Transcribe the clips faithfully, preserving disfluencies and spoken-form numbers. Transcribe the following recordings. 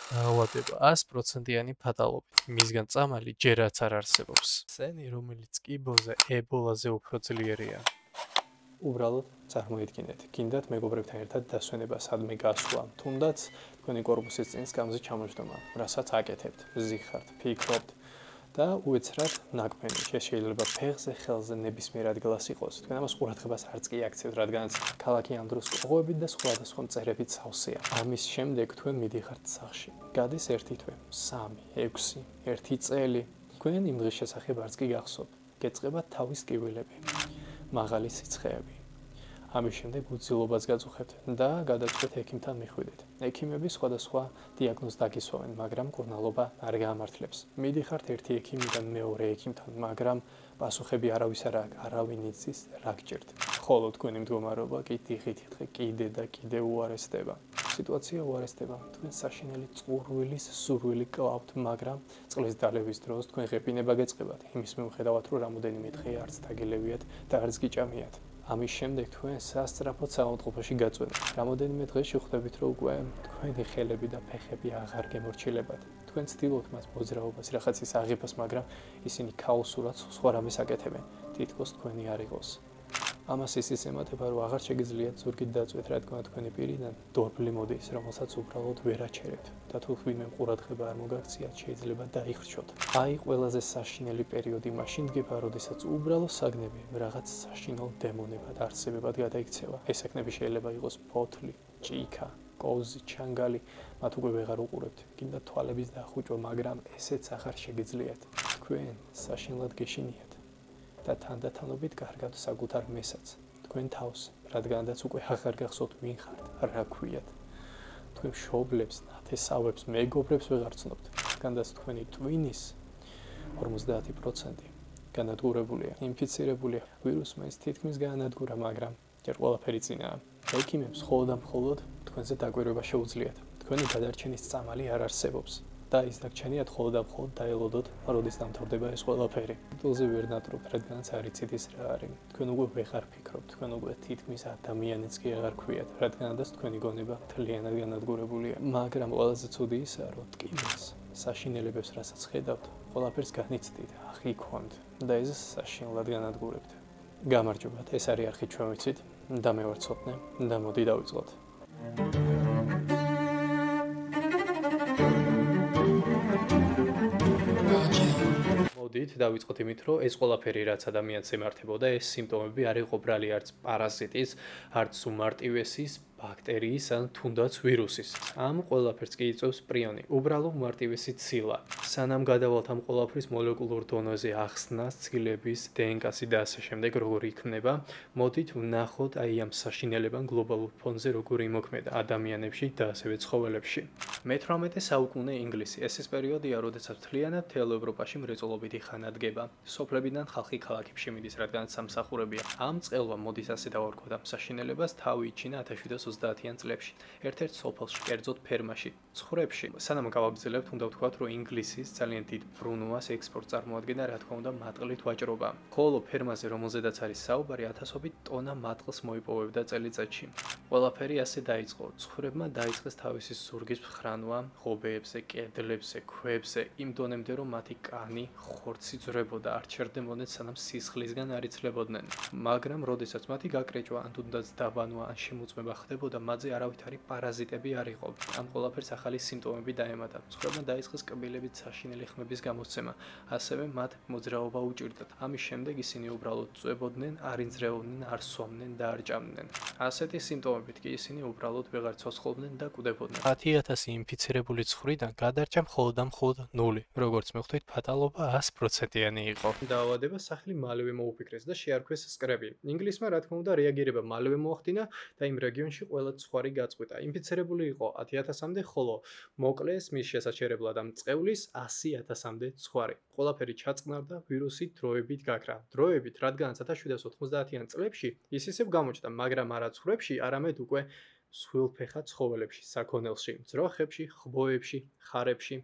დაავადება ას პროცენტიანი ფატალობით. მისგან წამალი ჯერაც არ არსებობს. სცენი, რომელიც კიბოზე ებოლაზე უფრო ძლიერია. უბრალოდ წარმოიდგინეთ, გინდათ მეგობრებთან ერთად დასვენება სადმე გასვლა, თუნდაც თქვენი კორპუსის წინ სკამზე ჩამოჯდომა, რასაც აკეთებთ, ზიხართ, ფიქრობთ და უეცრად ნაკმენი შეიძლება ფეხზე, ხელზე ნებისმიერ ადგილას იყოს. თქვენ ამას ყურადღებას არც კი აქცევთ, რადგანაც ქალაქი ამ დროს კოღოებით და სხვადასხვა მწერებით სავსეა. ამის შემდეგ თქვენ მიდიხართ სახლში. გადის ერთი თვე, სამი, ექვსი, ერთი წელი. თქვენ იმ დღის შესახებ არც კი გახსოვთ. გეწყება თავის ტკივილები, მაღალი სიცხეები. ამის შემდეგ უძილობას გაწუხებთ და გადაწყვეტ ექიმთან მიხვიდეთ. ექიმები სხვადასხვა დიაგნოზს დაგისვამენ, მაგრამ მკურნალობა არ გაამართლებს. მიდიხართ ერთი ექიმიდან მეორე ექიმთან, მაგრამ პასუხები არავის არ აქვს, არავინ იცის რა გჭირთ. ხოლო თქვენი მდგომარეობა კი დღით-დღე კიდე და კიდე უარესდება. სიტუაცია უარესდება. თქვენ საშინელი წყურვილის სურვილი კლავთ, მაგრამ წყლის დალევის დროს თქვენ ღებინება გეწყებათ, იმის მიუხედავად, რომ რამოდენიმე დღე არც დაგელევიათ და არც გიჭამიათ. ამის შემდეგ თქვენ სასწრაფოდ საავადმყოფოში გაწვენებთ. რამოდენიმე დღეში ხვდებით, რომ უკვე თქვენი ხელები და ფეხები აღარ გემორჩილებათ. თქვენ ცდილობთ მას მოძრაობას, რაღაცის აღებას, მაგრამ ისინი ქაოსურად სხვა რამეს აკეთებენ. თითქოს თქვენი არ იყოს. ამას ისიც ემატება, რომ აღარ შეგიძლიათ ზურგით დაწვეთ, რადგან თქვენი პირიდან დორბლი მოდის, რომელსაც უბრალოდ ვერ აჩერებთ. და თუ ვინმე ყურადღება არ მოგაქციათ, შეიძლება დაიხრჩოთ. აი ყველაზე საშინელი პერიოდი მაშინ დგება, როდესაც უბრალო საგნები რაღაც საშინელ დემონებად არსებებად გადაიქცევა. ეს საგნები შეიძლება იყოს ფოთლი, ჭიქა, კოვზი, ჩანგალი, მათ უკვე ვეღარ უყურებთ. გინდა თვალების დახუჭვა, მაგრამ ესეც აღარ შეგიძლიათ. თქვენ საშინლად გეშინიათ. და თანდათანობით კარგავთ საკუთარ მესაც, თქვენ თავს, რადგანაც უკვე აღარ გახსოვთ ვინ ხართ, რა ქვიათ. თქვენ მშობლებს, ნათესავებს, მეგობრებს ვეღარ ცნობთ, რადგანაც თქვენი ტვინის ორმოცდაათი პროცენტი განადგურებულია, ინფიცირებულია. ვირუსმა ის თითქმის გაანადგურა, მაგრამ ჯერ ყველაფერი წინაა. ექიმებს მხოლოდ და მხოლოდ თქვენზე დაკვირვება შეუძლიათ. თქვენი გადარჩენის წამალი არ არსებობს. და ის დაგჩენიათ მხოლოდ და მხოლოდ დაელოდოთ, როდის დამთავრდება ეს ყველაფერი. თულზე ვერ ნატრობთ, რადგანაც არ იცით ის რა არის. თქვენ უკვე ვეღარ ფიქრობთ, თქვენ უკვე თითქმის ადამიანიც კი აღარ ქვიათ, რადგანაც თქვენი გონება მთლიანად განადგურებულია. მაგრამ ყველაზე ცუდი ისაა, რომ ტკივილს, საშინელებებს, რასაც ხედავთ, ყველაფერს განიცდით, აღიქვამთ და ეს საშინლად განადგურებთ. გამარჯობათ, ეს არის არხი ჩვენ ვიცით და მე ვარ ცოტნე და მოდი დავიწყოთ. მოდით დავიწყოთ იმით, რომ ეს ყველაფერი რაც ადამიანს ემართებოდა, ეს სიმპტომები არ იყო ბრალი არც პარაზიტის, არც უმარტივესის, ბაქტერიის ან თუნდაც ვირუსის. ამ ყველაფერს კი იწვევს პრიონი, უბრალო უმარტივესი ცილა. სანამ გადავალთ ამ ყველაფრის მოლეკულურ დონეზე ახსნას, ცილების, დნკ-ი და ასე შემდეგ როგორ იქნება, მოდით ვნახოთ აი ამ საშინელებან გლობალურ ფონზე როგორ იმოქმედა ადამიანებში და ასევე ცხოველებში. მეთვრამეტე საუკუნე ინგლისი. ეს ის პერიოდია, როდესაც მთლიანად მთელ ევროპაში მრეწველობითი ხანა დგება. სოფლებიდან ხალხი ქალაქებში მიდის, რადგანაც სამსახურებია. ამ წყელვამ მოდის ასე დავარქვათ ამ საშინელებას თავი იჩინა ათას შვიდსათ ოცდაათიან წლებში. ერთ-ერთ სოფელში, კერძოდ ფერმაში, ცხვრებში. სანამ გავაგრძელებთ, უნდა ვთქვათ, რომ ინგლისის ძალიან დიდ ბრუნვას ექსპორტს წარმოადგენდა, რა თქმა უნდა, მატყლით ვაჭრობა. ხოლო ფერმაზე, რომელზედაც არის საუბარი, ათასობით ტონა მატყლს მოიპოვებდა წელიწადში. ყველაფერი ასე დაიწყო. ცხვრებმა დაიწყეს თავისი ზურგის მხრანვა ღობეებზე, კედლებზე, ქვებზე, იმ დონემდე, რომ მათი კანი, ხორცი ძვრებოდა, არ ჩერდებოდნენ, სანამ სისხლისგან არ იცლებოდნენ. მაგრამ, როდესაც მათი გაკრეჭვა, ან თუნდაც დაბანვა, ან შემოწმება ხდებოდა, მათზე არავითარი პარაზიტები არ იყო. ამ ყველაფერს ახალი სიმპტომები დაემატა. ცხვრებმა დაიწყეს კბილებით საშინელი ხმების გამოსცემა, ასევე მათ მოძრაობა უჭირდათ. ამის შემდეგ ისინი უბრალოდ წვებოდნენ, არ იძრეოდნენ, არ სვამდნენ და არ ჭამდნენ. ასეთი სიმპტომებით კი ისინი უბრალოდ ვეღარ ცოცხლობდნენ და კვდებოდნენ. ათი ათასი ინფიცირებული ცხრიდან გადარჩა მხოლოდ და მხოლოდ ნული. როგორც მიხვდით, ფატალობა ას პროცენტიანი იყო. დაავადება სახლი მალევე მოუფიქრეს და შეარქვეს სკრეპი. ინგლისმა რა თქმა უნდა რეაგირება მალევე მოახდინა და იმ რეგიონში ყველა ცხვარი გაწყვიტა. ინფიცირებული იყო ათი ათასამდე, ხოლო მოკლეს მის შესაჩერებლად ამ წყევლის ასი ათასამდე ცხვარი. ყველაფერი ჩაწყნარდა, ვირუსი დროებით გაქრა. დროებით, რადგანაც ათას შვიდსათ ოცდაათიან წლებში ის ისევ გამოჩნდა, მაგრამ არა ცხრებში, არამედ უკვე სხვილფეხა ცხოველებში, საქონელში, ძროხებში, ხბოებში, ხარებში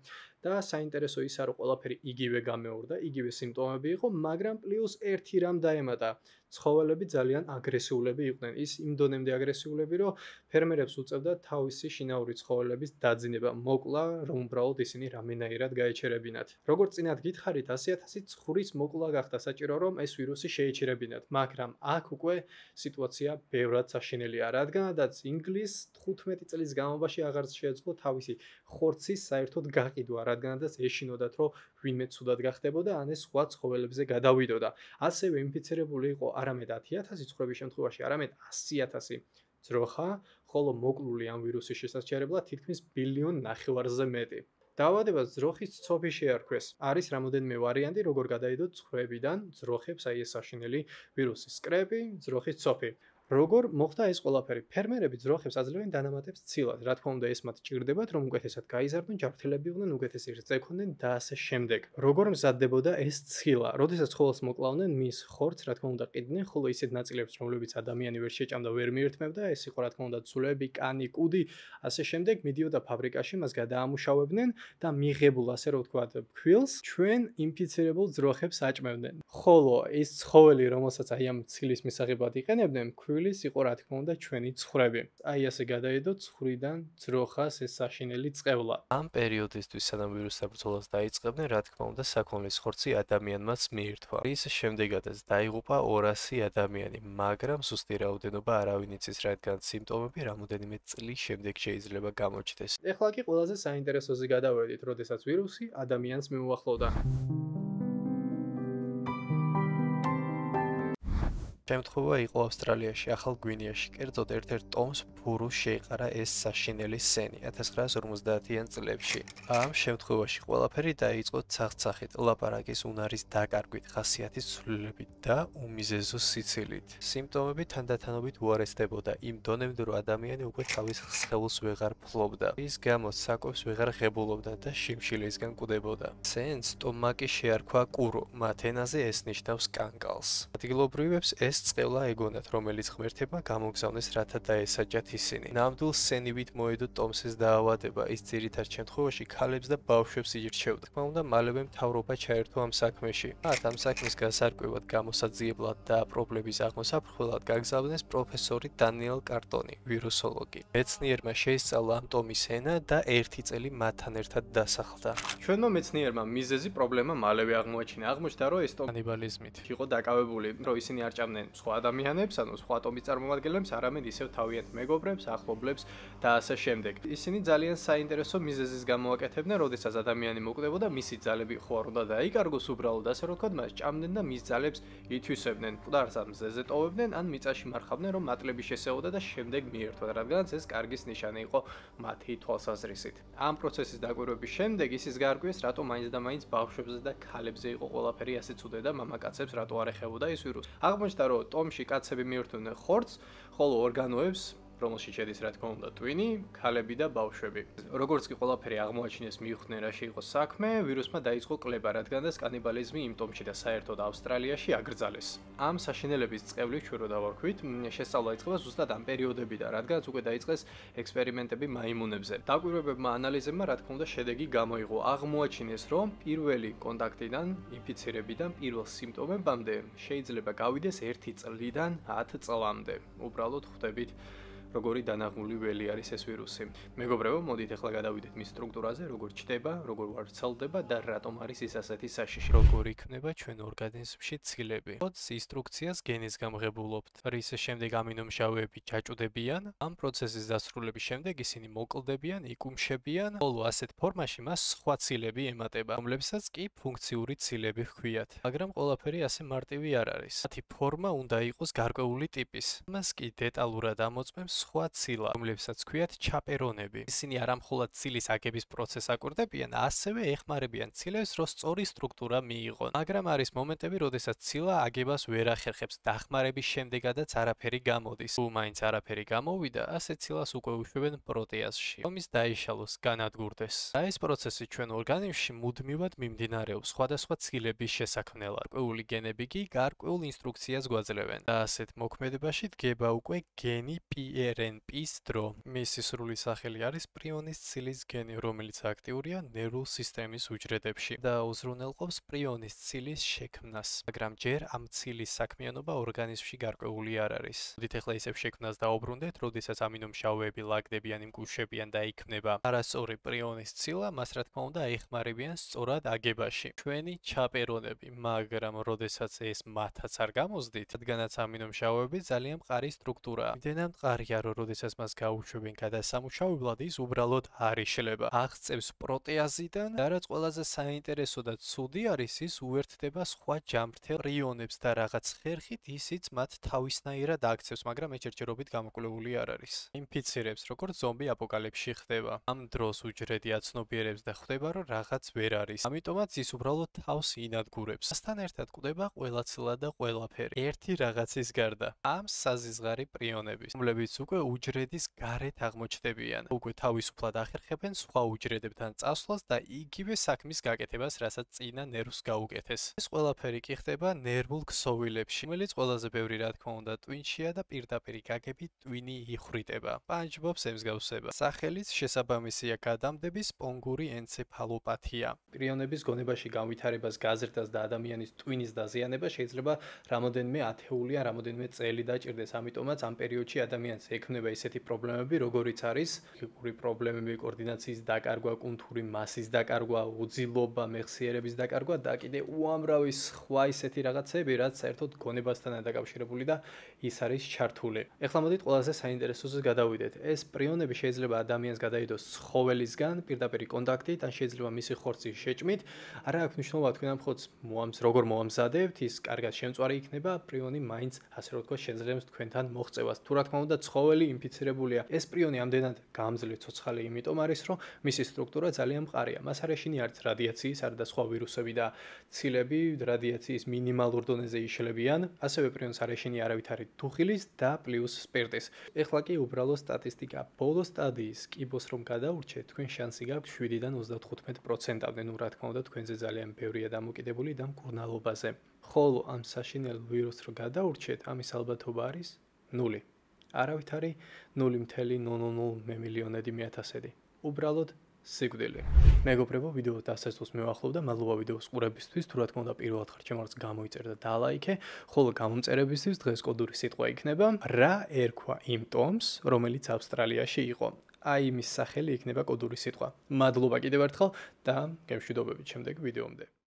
და საინტერესო ისა რომ ყველაფერი იგივე გამეორდა, იგივე სიმპტომები იყო, მაგრამ პლუს ერთი რამ დაემატა. ცხოველები ძალიან აგრესიულები იყვნენ. ის იმ დონემდე აგრესიულები, რომ ფერმერებს უწევდა თავისი შინაური ცხოველების დაძინება, მოკლა, რომ უბრალოდ ისინი რამენაირად გაეჩერებინათ. როგორც წინათ გითხარით, ასი ათასი ცხურის მოკლა გახდა საჭირო, რომ ეს ვირუსი შეეჩერებინათ, მაგრამ აქ უკვე სიტუაცია ბევრად საშინელია, რადგანაც ინგლისს თხუთმეტი წლის განმავლობაში აღარ შეეძლო თავისი ხორცის საერთოდ გაყიდვა, რადგანაც ეშინოდათ, რომ ვინმე ცუდად გახდებოდა, ან ეს სხვა ცხოველებზე გადავიდოდა. ასევე ინფიცირებული იყო არამედ ათი ათასი ცხვრების შემთხვევაში, არამედ ასი ათასი ძროხა, ხოლო მოკლული ამ ვირუსის შესაჩერებლად თითქმის ბილიონ ნახევარზე მეტი. დაავადებას ძროხის ცოფი შეარქვეს. არის რამოდენიმე ვარიანტი, როგორ გადაიდოთ ცხრებიდან ძროხებს, აი ეს საშინელი ვირუსი, სკრეპი, ძროხის ცოფი. როგორ მოხდა ეს ყველაფერი? ფერმერები ძროხებს აძლევენ დანამატებს ცილად. რა თქმა უნდა, ეს მათ ჭირდებათ, რომ უკეთესად გაიზარდონ, ჯანმრთელები იყვნენ, უკეთესი რძე ქონდნენ და ასე შემდეგ. როგორ მზადდებოდა ეს ცილა? როდესაც ცხოველს მოკლავდნენ, მის ხორცს, რა თქმა უნდა, ყიდნენ, ხოლო ისეთ ნაწილებს, რომლებიც ადამიანი ვერ შეჭამდა, ვერ მიერთმევდა, ეს იყო, რა თქმა უნდა, ცულები, კანი, კუდი, ასე შემდეგ, მიდიოდა ფაბრიკაში, მას გადაამუშავებდნენ და მიღებულ, ასე რომ ვთქვათ, ფქვილს ჩვენ ინფიცირებულ ძროხებს აჭმევდნენ. ხოლო ეს ცხოველი, რომელსაც აი ამ ცილის მისაღებად იყენებდნენ, ის იყო რა თქმა უნდა ჩვენი ცხვრები. აი ასე გადაედო ცხრიდან ძროხას ეს საშინელი წყევლა. ამ პერიოდისთვის სანამ ვირუსთან ბრძოლას დაიწყებდნენ, რა თქმა უნდა საქონლის ხორცი ადამიანმაც მიირთვა. ის შემდეგადაც დაიღუპა ორასი ადამიანი, მაგრამ ზუსტი რაოდენობა არავინ იცის, რადგან სიმპტომები რამოდენიმე წლის შემდეგ შეიძლება გამოჩნდეს. ეხლა კი ყველაზე საინტერესოზე გადავედით, როდესაც ვირუსი ადამიანს მიუახლოვდა. შემთხვევა იყო ავსტრალიაში, ახალ გვინეაში, კერძოდ ერთ-ერთ ტომს ბურუს შეიყარა ეს საშინელი სენი ათას ცხრაას ორმოცდაათიან წლებში. ამ შემთხვევაში ყველაფერი დაიწყო ცახცახით, ლაპარაკის უნარის დაკარგვით, ხასიათის ცვლილებით და უმიზეზო სიცილით. სიმპტომები თანდათანობით უარესდებოდა იმ დონემდე, რომ ადამიანი უკვე თავის სხეულს ვეღარ ფლობდა. ის გამო საკვებს ვეღარ ღებულობდა და შიმშილისგან კვდებოდა. სენს ტომაკი შეარქვა კურო, მათ ენაზე ეს ნიშნავს კანკალს. ადგილობრივებს ეს წყევლა ეგონათ, რომელიც ღმერთებმა გამოგზავნეს, რათა დაესაჯათ ისინი. ნამდვილ სენივით მოედო ტომსის დაავადება, ის ძირითად შემთხვევაში ქალებს და ბავშვებს ირჩევდა. თქმა უნდა, მალევე მთავრობა ჩაერთო ამ საქმეში. მათ ამ საქმის გასარკვევად, გამოსაძიებლად და პრობლემის აღმოსაფრხველად გაგზავნეს პროფესორი დანიელ კარტონი, ვირუსოლოგი. მეცნიერმა შეისწავლა ამ ტომის ენა და ერთი წელი მათთან ერთად დასახლდა. ჩვენმა მეცნიერმა მიზეზი პრობლემა მალევე აღმოაჩინა. აღმოჩნდა, რომ ეს ტომი კანიბალიზმით იყო დაკავებული, რომ ისინი არ ჭამდნენ სხვა ადამიანებს, ანუ სხვა ტომის წარმომადგენლებს, არამედ ისევ თავიანთ მეგობრებს, ახლობლებს და ასე შემდეგ. ისინი ძალიან საინტერესო მიზეზის გამოაკეთებდნენ, როდესაც ადამიანი მოკვდებოდა, მისი ძალები ხო არ უნდა დაიკარგოს უბრალოდ, ასე რომ თქვათ, მას ჭამდნენ და მის ძალებს ითვისებდნენ. მკვდარს ან მზეზე ტოვებდნენ, ან მიწაში მარხავდნენ, რომ მატლები შესეოდა და შემდეგ მიერთვათ, რადგანაც ეს კარგის ნიშანი იყო მათი თვალსაზრისით. ამ პროცესის დაკვირვების შემდეგ ისის გაარკვიეს, რატომ მაინც და მაინც ბავშვებზე და ქალებზე იყო ყველაფერი ასე ცუდი და მამაკაცებს რატო არ ეხებოდა ეს ვირუსი. აღმოჩნდა, რომ ტომში კაცები მიერთვნენ ხორცს, ხოლო ორგანოებს, რომელშიც შედის რა თქმა უნდა ტვინი, ქალები და ბავშვები. როგორც კი ყველაფერი აღმოაჩინეს, მიხვდნენ რაში იყო საქმე, ვირუსმა დაიწყო კლება, რადგანაც კანიბალიზმი იმ ტომში და საერთოდ ავსტრალიაში აკრძალეს. ამ საშინელების წყევლით ჩვენ რო დავარქვით, შესწავლა იწყება ზუსტად ამ პერიოდებიდან, რადგანაც უკვე დაიწყეს ექსპერიმენტები მაიმუნებზე. დაკვირვებებმა ანალიზებმა რა თქმა უნდა შედეგი გამოიღო. აღმოაჩინეს, რომ პირველი კონტაქტიდან, ინფიცირებიდან პირველ სიმპტომებამდე შეიძლება გავიდეს ერთი წლიდან ათ წლამდე. უბრალოდ ხვდებით როგორი დანაღმული ველი არის ეს ვირუსი. მეგობრებო, მოდით ახლა გადავიდეთ მის სტრუქტურაზე, როგორ ჩდება, როგორ ვარცხელდება და რატომ არის ის ასეთი საშიში. როგორ იქნება ჩვენ ორგანიზმში ცილები. ხოც ინსტრუქციას გენის გამღებულობთ. რის შემდეგ ამინომჟავეები ჩაჭუდებიან, ამ პროცესის დასრულების შემდეგ ისინი მოკლდებიან, იკუმშებიან, ხოლო ასეთ ფორმაში მას სხვა ცილები ემატება, რომლებსაც კი ფუნქციური ცილები ჰქვიათ. მაგრამ ყველაფერი ასე მარტივი არ არის. მათი ფორმა უნდა იყოს გარკვეული ტიპის. მას კი დეტალურად ამოწმებს სხვა ცილა, რომლებსაც ჰქვიათ ჩაპერონები. ისინი არამხოლოდ ცილის აგების პროცესს აკვირდებიან, ასევე ეხმარებიან ცილებს, რომ სწორი სტრუქტურა მიიღონ. მაგრამ არის მომენტები, როდესაც ცილა აგებას ვერ ახერხებს, დახმარების შემდეგადაც არაფერი გამოდის. თუ მაინც არაფერი გამოვიდა, ასე ცილას უკვე უშვებენ პროტეაზში, რომის დაიშალოს, განადგურდეს. და ეს პროცესი ჩვენ ორგანიზმში მუდმივად მიმდინარეობს სხვადასხვა ცილების შესაქმნელად. გარკვეული გენები კი გარკვეულ ინსტრუქციას გვაძლევენ. და ასეთ მოქმედებაში დგება უკვე გენი პი ერ ენ პის დრო. მისი სრული სახელი არის პრიონის ცილის გენი, რომელიც აქტიურია ნერვულ სისტემის უჯრედებში და უზრუნველყოფს პრიონის ცილის შექმნას. მაგრამ ჯერ ამ ცილის საქმიანობა ორგანიზმში გარკვეული არ არის. მოდით ახლა ისევ შექმნას დაუბრუნდეთ, როდესაც ამინომშავეები ლაგდებიან, იმკუშებიან და იქმნება არასწორი პრიონის ცილა, მას რა თქმა უნდა ეხმარებიან სწორად აგებაში. ჩვენი ჩაპერონები, მაგრამ როდესაც ეს მათაც არ გამოსდით, რადგანაც ამინომშავეები ძალიან მყარი სტრუქტურაა. იმდენად მყარია, რომ როდესაც მას გაუშვებენ გადასამუშავებლად, ის უბრალოდ არ იშლება. აღწევს პროტეაზიდან და რაც ყველაზე საინტერესო და ცუდი არის, ის უერთდება სხვა ჯამრთელ პრიონებს და რაღაც ხერხით ისიც მათ თავისნაირად აქცევს, მაგრამ ეს ჯერჯერობით გამოკვლეული არ არის. ინფიცირებს, როგორც ზომბი აპოკალიფსში ხდება. ამ დროს უჯრედი აცნობიერებს და ხვდება, რომ რაღაც ვერ არის. ამიტომაც ის უბრალოდ თავს ინადგურებს. მასთან ერთად კვდება ყველაცლა და ყველაფერი. ერთი რაღაცის გარდა, ამ საზიზღარი პრიონების, რომლებიც უკვე უჯრედის გარეთ აღმოჩნდებიან. უკვე თავისუფლად ახერხებენ სხვა უჯრედებთან წასვლას და იგივე საქმის გაკეთებას, რასაც წინა ნერვს გაუკეთეს. ეს ყველაფერი კი ხდება ნერვულ ქსოვილებში, რომელიც ყველაზე ბევრი რა თქმა უნდა ტვინშია და პირდაპირ გაგებით ტვინი იხვრიტება. პანჩბობს ემსგავსება. სახელიც შესაბამისია გადამდების სპონგური ენცეფალოპათია. პრიონების გონებაში განვითარებას, გაზრდას და ადამიანის ტვინის დაზიანება შეიძლება რამოდენიმე ათეული ან რამოდენიმე წელი დაჭირდეს. ამიტომაც ამ პერიოდში ადამიანს ექმნება ისეთი პრობლემები, როგორიც არის ფიზიკური პრობლემები, კოორდინაციის დაკარგვა, კუნთური მასის დაკარგვა, უძილობა, მეხსიერების დაკარგვა და კიდე უამრავი სხვა ისეთი რაღაცები, რაც საერთოდ გონებასთანაა დაკავშირებული და ის არის ჩართული. ეხლა მოდით ყველაზე საინტერესოზე გადავიდეთ. ეს პრიონები შეიძლება ადამიანს გადაიდოს ცხოველისგან პირდაპირ კონტაქტით, ან შეიძლება მისი ხორცის შეჭმით. არა აქვს მნიშვნელობა თქვენ ამ ხორცს მოამს როგორ მოამზადებთ, ის კარგად შემწვარი იქნება, პრიონი მაინც ასე რომ ვთქვათ შეძლებს თქვენთან მოღწევას. თუ რა თქმა უნდა ცხოველი ინფიცირებულია. ეს პრიონი ამდენად გამძლე ცოცხალი იმიტომ არის, რომ მისი სტრუქტურა ძალიან მყარია. მას არ ეშინიართ რადიაციის, არა და სხვა ვირუსები და ცილები რადიაციის მინიმალურ დონეზე იშლებიან. ასევე პრიონს არ ეშინია არავითარი დუხილის და პლუს სპირტის. ეხლა კი უბრალო სტატისტიკა. ბოლო სტადიის კიბოს რომ გადაურჩეთ, თქვენ შანსი გაქვთ შვიდიდან ოცდათხუთმეტ პროცენტამდე. ნუ რა თქმა უნდა თქვენზე ძალიან ბევრია დამოკიდებული და მკურნალობაზე. ხოლო ამ საშინელ ვირუსს რო გადაურჩეთ, ამის ალბათობა არის ნული. არავითარი ნული მთელი ნული ნული მილიონედი მეათასედი. უბრალოდ სიკვდილი. მეგობრებო, ვიდეო დასასრულს მივახლოვ და მადლობა ვიდეოს ყურებისთვის. თუ რა თქმა უნდა პირველად ხარ ჩემს გამოიწერ და დალაიქე. ხოლო გამომწერებისთვის დღეს კოდური სიტყვა იქნება რა ერქვა იმ ტომს, რომელიც ავსტრალიაში იყო. აი იმის სახელი იქნება კოდური სიტყვა. მადლობა კიდევ ერთხელ და გემშვიდობებით შემდეგ ვიდეომდე.